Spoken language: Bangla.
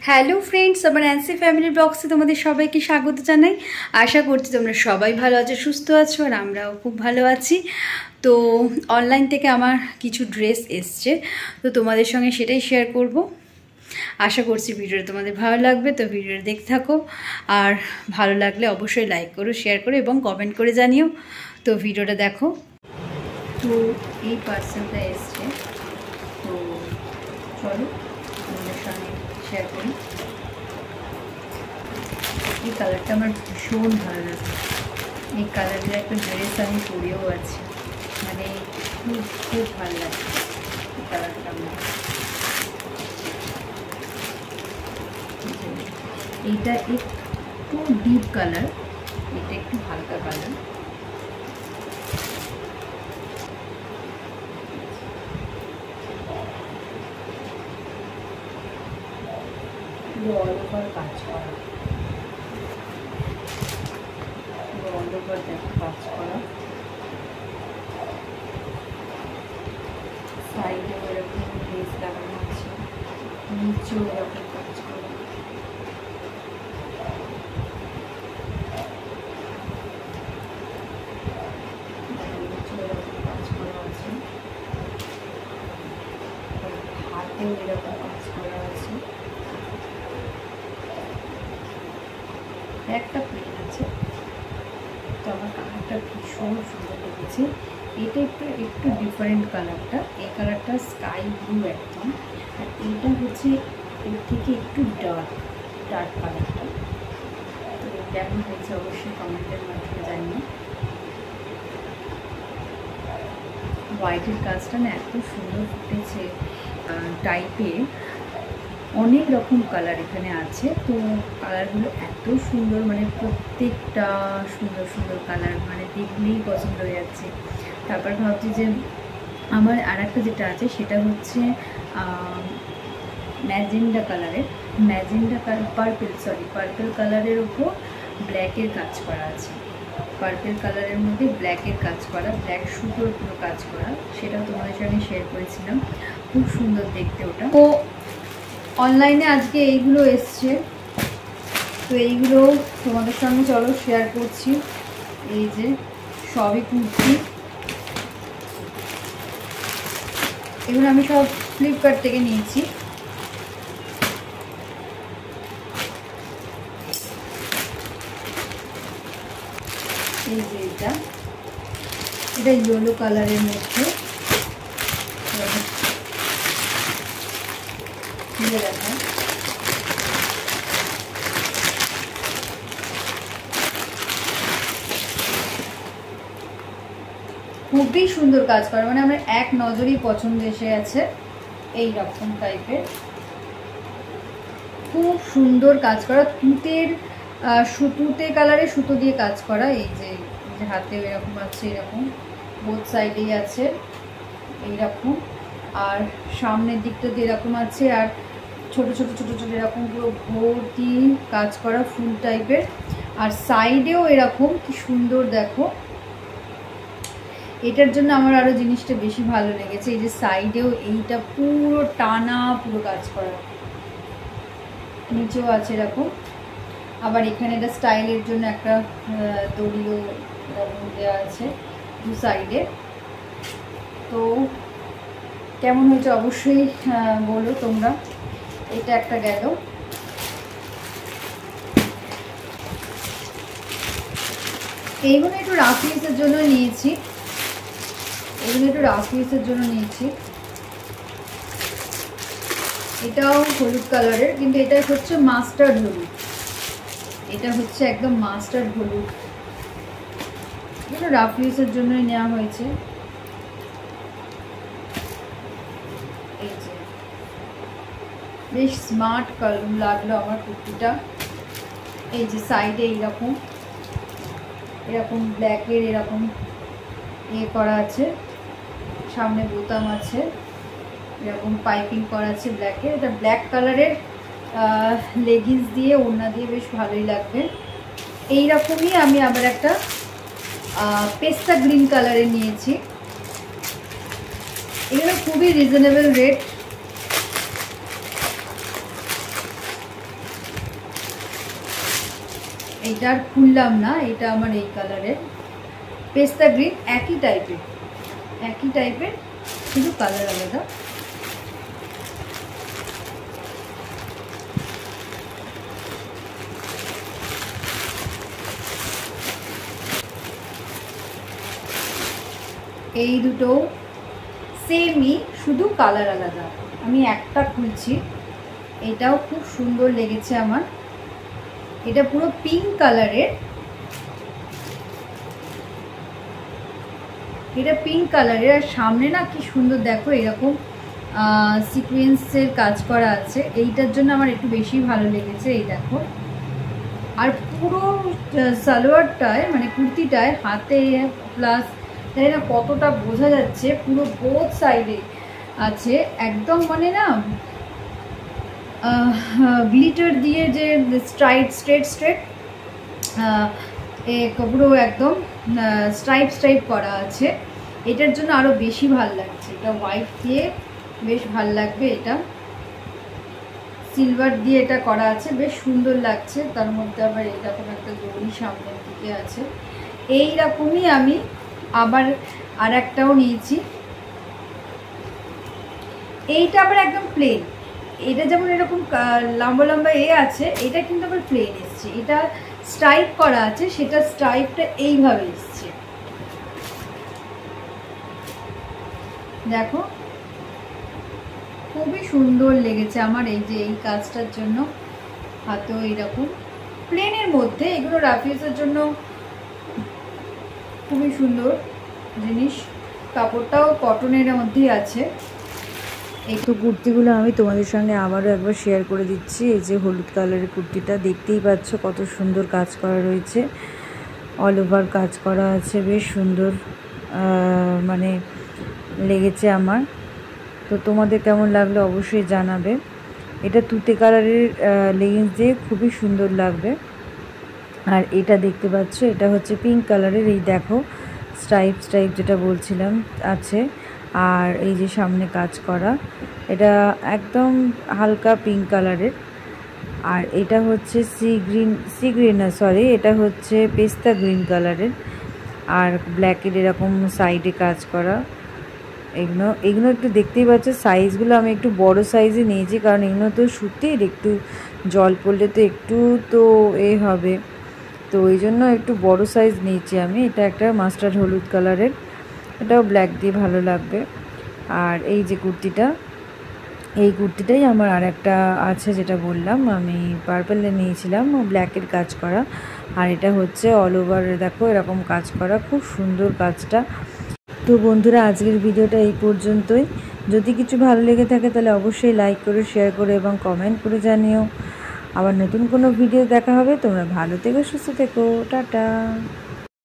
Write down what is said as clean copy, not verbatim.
হ্যালো ফ্রেন্ডস, আমার অ্যান্সি ফ্যামিলি ব্লগসে তোমাদের সবাইকে স্বাগত জানাই। আশা করছি তোমরা সবাই ভালো আছো, সুস্থ আছো, আর আমরাও খুব ভালো আছি। তো অনলাইন থেকে আমার কিছু ড্রেস এসছে, তো তোমাদের সঙ্গে সেটাই শেয়ার করব। আশা করছি ভিডিওটা তোমাদের ভালো লাগবে, তো ভিডিওটা দেখতে থাকো। আর ভালো লাগলে অবশ্যই লাইক করো, শেয়ার করো এবং কমেন্ট করে জানিও। তো ভিডিওটা দেখো। তো এই পার্সেলটা এসছে, তো চলো তোমাদের সঙ্গে শেয়ার করি। এই কালারটা আমার ভীষণ ভালো লাগে। এই কালারের একটা ড্রেস আমি পরেও আছি, মানে খুব খুব ভালো লাগে এই কালারটা আমার। এইটা একটু ডিপ কালার, এটা একটু হালকা কালার। অল ওভার কাজ করা, অল ওভার দেখো কাজ করা, সাইডে এরকম লেস লাগানো আছে, নিচেও এরকম কাজ করা। নিচেও এরকম কাজ করা আছে, হাতেও এরকম কাজ করা আছে। একটা প্লেন আছে, তো আমার কালারটা ভীষণ সুন্দর লেগেছে। এটা একটু ডিফারেন্ট কালারটা, এই কালারটা স্কাই ব্লু একদম, আর এইটা হচ্ছে এর থেকে একটু ডার্ক কালারটা। তো কেমন হয়েছে অবশ্যই কমেন্টের মাধ্যমে জানিও। হোয়াইটের কাজটা না এত সুন্দর ফুটেছে টাইপের, অনেক রকম কালার এখানে আছে। তো কালারগুলো এত সুন্দর, মানে প্রত্যেকটা সুন্দর সুন্দর কালার, মানে দেখলেই পছন্দ হয়ে যাচ্ছে। তারপর ভাবছি যে আমার আর একটা যেটা আছে সেটা হচ্ছে ম্যাজেন্ডা কালারের, পার্পেল কালারের ওপর ব্ল্যাকের কাজ করা আছে। পার্পেল কালারের মধ্যে ব্ল্যাকের কাজ করা, ব্ল্যাক সুতোর পুরো কাজ করা, সেটাও তোমাদের সঙ্গে শেয়ার করেছিলাম। খুব সুন্দর দেখতে ওটা। তো অনলাইনে আজকে এইগুলো এসছে, তো এইগুলো তোমাদের সঙ্গে চলো শেয়ার করছি। এই যে সবই কুর্তি, এগুলো আমি সব ফ্লিপকার্ট থেকে নিয়েছি। এই যে এটা ইয়েলো কালারের মধ্যে, খুলে দেখা খুবই সুন্দর কাজ করে, মানে আমার এক নজরেই পছন্দ এসে গেছে। এই রকম টাইপের খুব সুন্দর কাজ করা, তুতে কালারে সুতো দিয়ে কাজ করা। এই যে হাতে এরকম আছে, এরকম বোথ সাইডেই আছে এইরকম, আর সামনের দিকটাতে এরকম আছে, আর ছোট ছোট ছোট ছোট এরকম পুরো ভর্তি কাজ করা ফুল টাইপের, আর সাইডেও এরকম কি সুন্দর দেখো। এটার জন্য আমার আরও জিনিসটা বেশি ভালো লেগেছে, এই যে সাইডেও এইটা পুরো টানা পুরো কাজ করা, নিচেও আছে এরকম। আবার এখানে এটা স্টাইলের জন্য একটা দড়িও দেওয়া আছে দু সাইডে। তো কেমন হয়েছে অবশ্যই বলো তোমরা। এটা একটা গেল। এইগুলো একটু রাফ ইউজের জন্য নিয়েছি, এটাও হলুদ কালারের, কিন্তু এটা হচ্ছে মাস্টার্ড হলুদ, এটা হচ্ছে একদম মাস্টার্ড হলুদ। এগুলো রাফ ইউজের জন্যই নেওয়া হয়েছে। এই যে বেশ স্মার্ট কালার লাগলো আমার কুর্তিটা। এই যে সাইডে এইরকম ব্ল্যাকের এরকম করা আছে, সামনে বোতাম আছে, এরকম পাইপিং করা আছে ব্ল্যাকের। এটা ব্ল্যাক কালারের লেগিংস দিয়ে ওড়না দিয়ে বেশ ভালোই লাগবে। এইরকমই আমি আবার একটা পেস্তা গ্রিন কালারের নিয়েছি। এগুলো খুবই রিজনেবল রেট, এইটা আর খুললাম না, এটা আমার এই কালারের পেস্তা গ্রিন, একই টাইপের শুধু কালার আলাদা। এই দুটো সেমই, শুধু কালার আলাদা। আমি একটা খুলছি, এটাও খুব সুন্দর লেগেছে আমার। এটা পুরো পিঙ্ক কালারের, আর সামনে না কি সুন্দর দেখো এরকম সিকোয়েন্সের কাজ করা আছে। এইটার জন্য আমার একটু বেশি ভালো লেগেছে। এই দেখো, আর পুরো সালোয়ারটায় মানে কুর্তিটায় হাতে প্লাস জানি না কতটা বোঝা যাচ্ছে, পুরো বোথ সাইডে আছে একদম, মানে না গ্লিটার দিয়ে যে স্ট্রেট পুরো একদম স্ট্রাইপ করা আছে। এটার জন্য আরও বেশি ভাল লাগছে। এটা হোয়াইট দিয়ে বেশ ভাল লাগবে, এটা সিলভার দিয়ে এটা করা আছে, বেশ সুন্দর লাগছে। তার মধ্যে আবার এরকম একটা দড়ি সামনের দিকে আছে। এই রকমই আমি আবার আর একটাও নিয়েছি। এইটা আবার একদম প্লেন, এটা যেমন এরকম লম্বা লম্বা আছে, এটা কিন্তু আবার প্লেন এসছে। এটা স্ট্রাইপ করা আছে, সেটা স্ট্রাইপটা এইভাবে এসছে, দেখো খুবই সুন্দর লেগেছে আমার এই যে এই কাজটার জন্য। হাতেও এইরকম প্লেনের মধ্যে, এগুলো রাফিউজের জন্য খুবই সুন্দর জিনিস। কাপড়টাও কটনের মধ্যেই আছে। এই তো কুর্তিগুলো আমি তোমাদের সঙ্গে আবারও একবার শেয়ার করে দিচ্ছি। এই যে হলুদ কালারের কুর্তিটা দেখতেই পাচ্ছ কত সুন্দর কাজ করা রয়েছে, অল ওভার কাজ করা আছে, বেশ সুন্দর মানে লেগেছে আমার। তো তোমাদের কেমন লাগলো অবশ্যই জানাবে। এটা তুতে কালারের লেগিংস দিয়ে খুবই সুন্দর লাগবে। আর এটা দেখতে পাচ্ছ, এটা হচ্ছে পিঙ্ক কালারের, এই দেখো স্ট্রাইপ যেটা বলছিলাম আছে। আর এই যে সামনে কাজ করা, এটা একদম হালকা পিঙ্ক কালারের। আর এটা হচ্ছে সি গ্রিন না সরি, এটা হচ্ছে পেস্তা গ্রিন কালারের। আর ব্ল্যাকের এরকম সাইডে কাজ করা। এগুলো একটু দেখতেই পাচ্ছ সাইজগুলো আমি একটু বড় সাইজে নিয়েছি, কারণ এগুলো তো সুতির, একটু জল পড়লে তো একটু তো হবে, তো ওই জন্য একটু বড় সাইজ নিয়েছি আমি। এটা একটা মাস্টার্ড হলুদ কালারের, এটাও ব্ল্যাক দিয়ে ভালো লাগবে। আর এই যে কুর্তিটা, এই কুর্তিটাই আমার আর একটা আছে যেটা বললাম আমি, পার্পেলে নিয়েছিলাম, ব্ল্যাকের কাজ করা। আর এটা হচ্ছে অল ওভার দেখো এরকম কাজ করা, খুব সুন্দর কাজটা। তো বন্ধুরা আজকের ভিডিওটা এই পর্যন্তই। যদি কিছু ভালো লেগে থাকে তাহলে অবশ্যই লাইক করে, শেয়ার করে এবং কমেন্ট করে জানিও। আবার নতুন কোনো ভিডিও দেখা হবে। তোমরা ভালো থেকো, সুস্থ থেকো, টাটা।